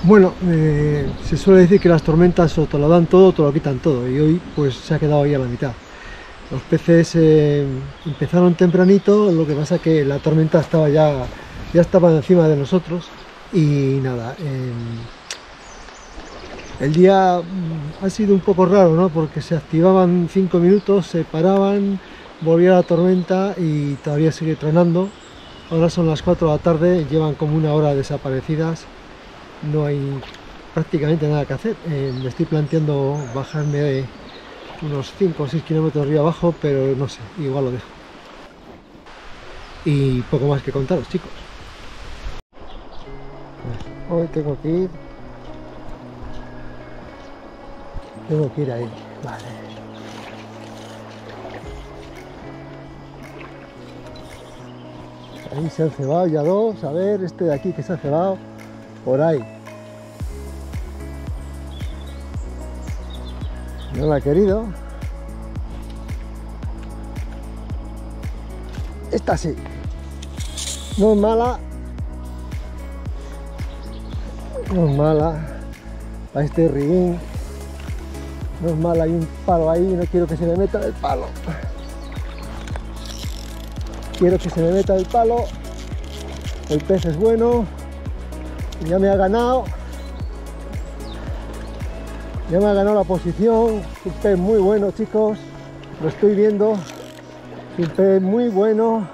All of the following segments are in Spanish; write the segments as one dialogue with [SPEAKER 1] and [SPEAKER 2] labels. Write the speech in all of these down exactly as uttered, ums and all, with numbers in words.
[SPEAKER 1] Bueno, eh, se suele decir que las tormentas o te lo dan todo o te lo quitan todo, y hoy pues se ha quedado ahí a la mitad. Los peces eh, empezaron tempranito, lo que pasa que la tormenta estaba ya, ya estaba encima de nosotros y nada. Eh, el día ha sido un poco raro, ¿no? Porque se activaban cinco minutos, se paraban, volvía la tormenta y todavía sigue tronando. Ahora son las cuatro de la tarde, llevan como una hora desaparecidas. No hay prácticamente nada que hacer. Eh, me estoy planteando bajarme unos cinco o seis kilómetros río abajo, pero no sé, igual lo dejo. Y poco más que contaros, chicos. Pues hoy tengo que ir. Tengo que ir ahí. Vale. Ahí se han cebado ya dos. A ver, este de aquí que se ha cebado. Por ahí. No la ha querido. Esta sí. No es mala. No es mala. A este riguín. No es mala. Hay un palo ahí. No quiero que se me meta el palo. Quiero que se me meta el palo. El pez es bueno. Ya me ha ganado. Ya me ha ganado la posición. Un pez muy bueno, chicos. Lo estoy viendo. Un pez muy bueno.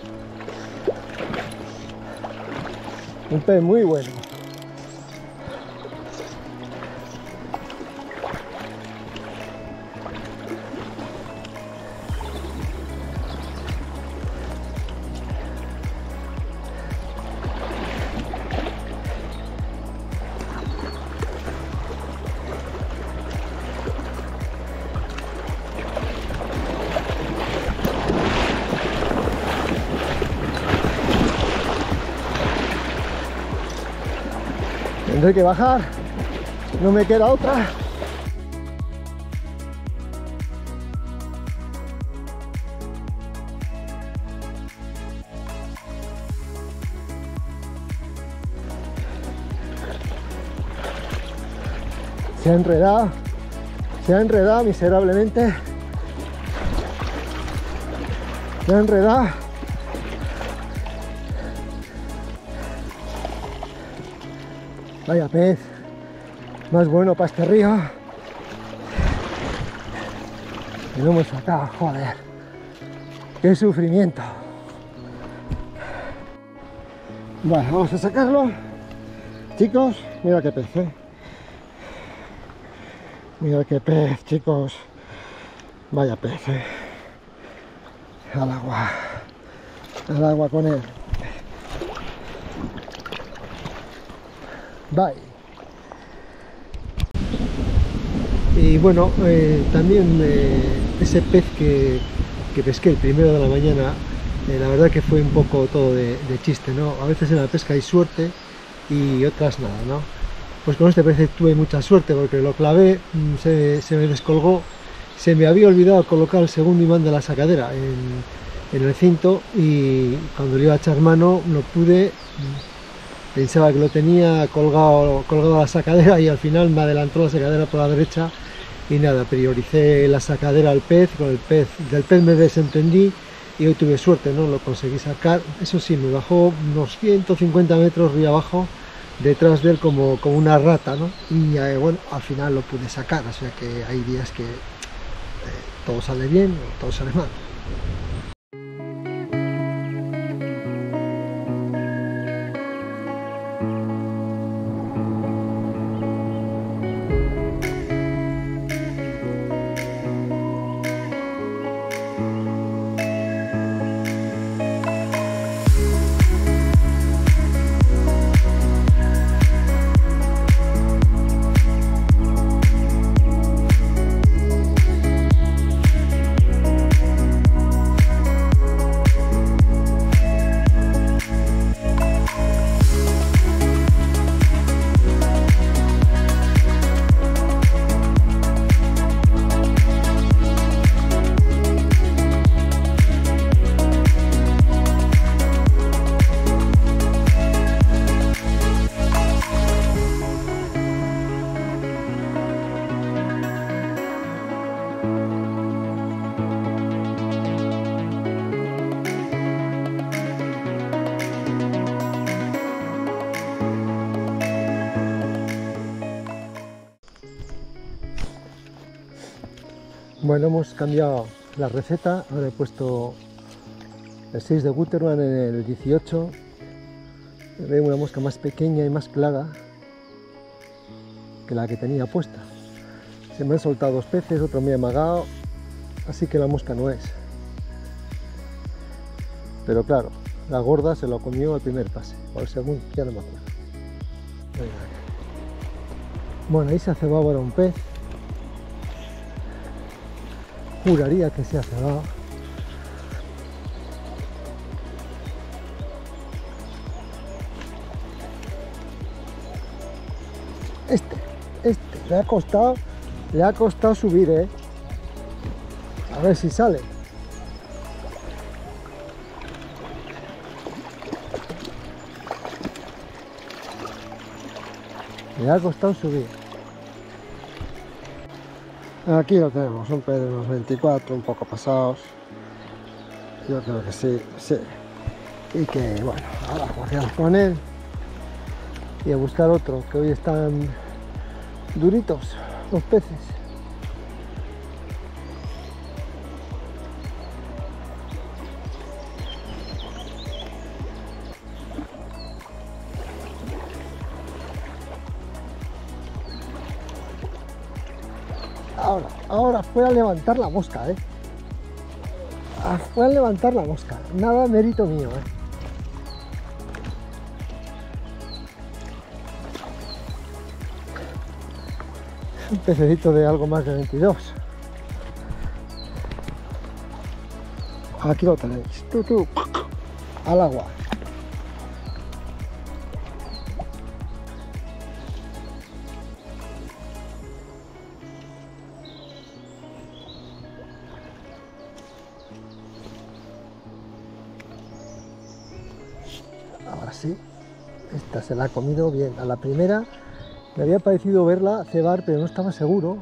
[SPEAKER 1] Un pez muy bueno. Tendré que bajar, no me queda otra. Se ha enredado, se ha enredado miserablemente. Se ha enredado. Vaya pez, más bueno para este río. Y lo hemos sacado, joder. Qué sufrimiento. Vale, vamos a sacarlo. Chicos, mira qué pez, ¿eh? Mira qué pez, chicos. Vaya pez, ¿eh? Al agua. Al agua con él. Bye. Y bueno, eh, también eh, ese pez que, que pesqué el primero de la mañana, eh, la verdad que fue un poco todo de, de chiste, ¿no? A veces en la pesca hay suerte y otras nada, ¿no? Pues con este pez tuve mucha suerte porque lo clavé, se, se me descolgó, se me había olvidado colocar el segundo imán de la sacadera en, en el cinto y cuando le iba a echar mano no pude. Pensaba que lo tenía colgado, colgado a la sacadera y al final me adelantó la sacadera por la derecha y nada, prioricé la sacadera al pez, con el pez, del pez me desentendí y hoy tuve suerte, ¿no? Lo conseguí sacar. Eso sí, me bajó unos ciento cincuenta metros río abajo, detrás de él como, como una rata, ¿no? Y eh, bueno, al final lo pude sacar, o sea que hay días que eh, todo sale bien o todo sale mal. Bueno, hemos cambiado la receta, ahora he puesto el seis de Gutermann en el dieciocho. Veo una mosca más pequeña y más clara que la que tenía puesta. Se me han soltado dos peces, otro me ha amagado, así que la mosca no es. Pero claro, la gorda se lo comió al primer pase, o al segundo, ya no me acuerdo. Bueno, ahí se ha cebado ahora un pez. Juraría que se ha cebado. Este, este, le ha costado, le ha costado subir, ¿eh? A ver si sale. Le ha costado subir. Aquí lo tenemos, un pez de unos veinticuatro, un poco pasados. Yo creo que sí, sí. Y que, bueno, ahora jugar con él y a buscar otro, que hoy están duritos los peces. Ahora, ahora fue a levantar la mosca, ¿eh? Ah, fue a levantar la mosca, nada mérito mío, ¿eh? Un pececito de algo más de veintidós. Aquí lo tenéis, tú, tú, al agua. Ahora sí, esta se la ha comido bien. A la primera me había parecido verla cebar, pero no estaba seguro.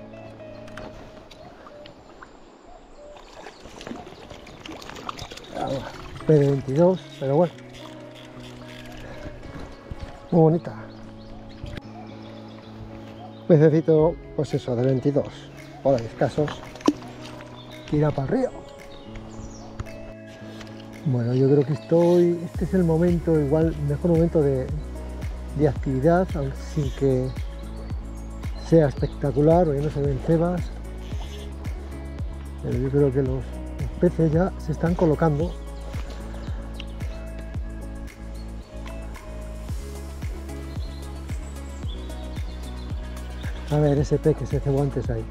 [SPEAKER 1] P de veintidós, pero bueno, muy bonita. Pececito, pues eso, de veintidós, por ahí escasos, que irá para el río. Bueno, yo creo que estoy, este es el momento, igual, mejor momento de, de actividad, aunque sin que sea espectacular, porque no se ven cebas. Pero yo creo que los, los peces ya se están colocando. A ver, ese pez que se cebó antes ahí.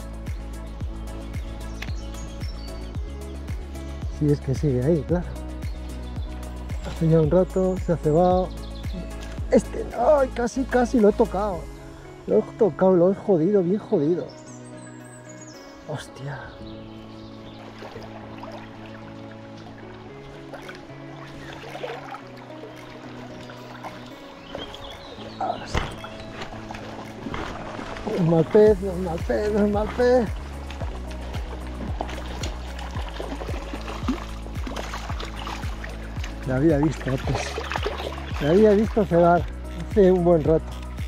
[SPEAKER 1] Si es que sigue ahí, claro. Hace ya un rato, se ha cebado. Este, ¡ay! Casi, casi lo he tocado. Lo he tocado, lo he jodido, bien jodido. Hostia. Ahora sí. No es mal pez, no es mal pez, no es mal pez. La había visto antes. La había visto cebar hace un buen rato.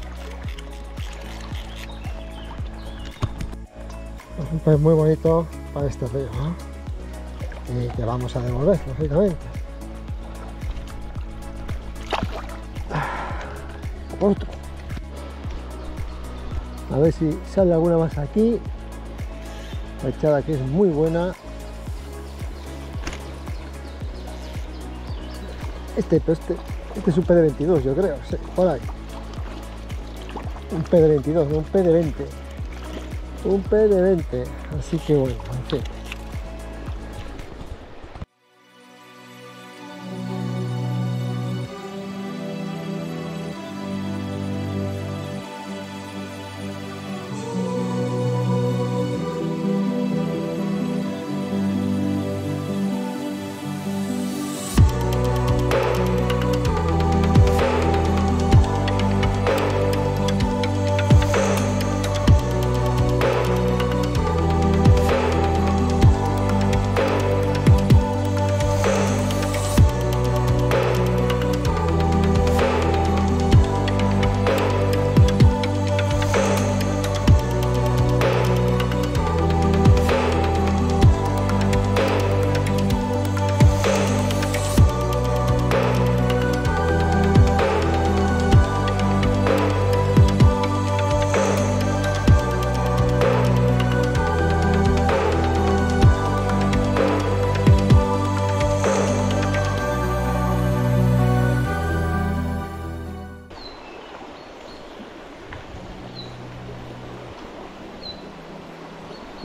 [SPEAKER 1] Es un pez muy bonito para este río, ¿no? Y que vamos a devolver, lógicamente. Otro. A ver si sale alguna más aquí. La echada que es muy buena. Este, este, este es un P de veintidós, yo creo, sí, por ahí. Un P de veintidós, no un P de veinte. Un P de veinte, así que bueno, en fin.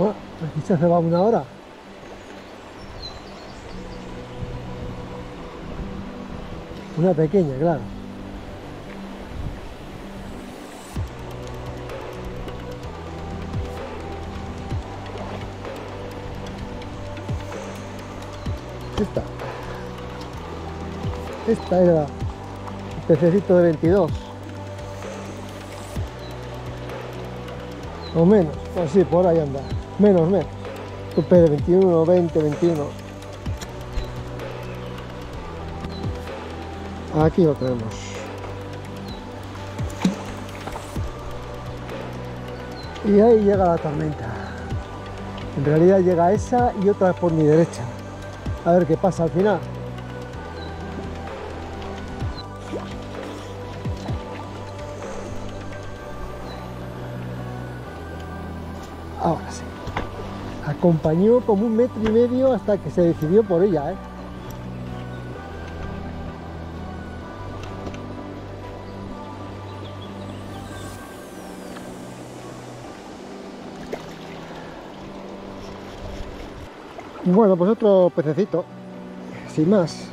[SPEAKER 1] Bueno, aquí se hace va una hora. Una pequeña, claro. Esta. Esta era el pececito de veintidós. O menos, o sí, por ahí anda. Menos, menos. Un pez de veintiuno, veinte, veintiuno. Aquí lo tenemos. Y ahí llega la tormenta. En realidad llega esa y otra por mi derecha. A ver qué pasa al final. Ahora sí. Acompañó como un metro y medio hasta que se decidió por ella, ¿eh? Bueno, pues otro pececito, sin más.